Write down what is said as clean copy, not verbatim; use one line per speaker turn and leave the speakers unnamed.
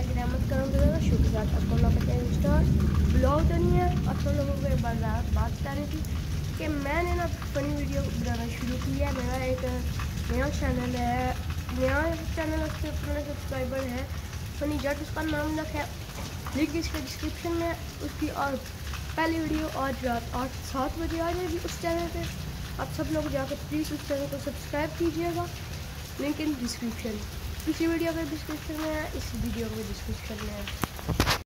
ताला की रहमत करूँगा शुरू के साथ आप लोगों का स्टार्ट ब्लॉग तो नहीं है। आप लोगों को एक बार बात करनी थी कि मैंने ना फ़नी वीडियो बनाना शुरू किया है। मेरा एक नया चैनल है, उसके पुराने सब्सक्राइबर है फ़नी जट, उसका नाम रखा है लिंक इसके डिस्क्रिप्शन में। उसकी और पहली वीडियो आज रात 8-7 बजे आ जाएगी उस चैनल पे। आप सब लोग जाकर प्लीज़ उस चैनल को सब्सक्राइब कीजिएगा, लिंक इन डिस्क्रिप्शन। इसी वीडियो के डिस्क्रिप्शन में है, इस वीडियो के डिस्क्रिप्शन में है।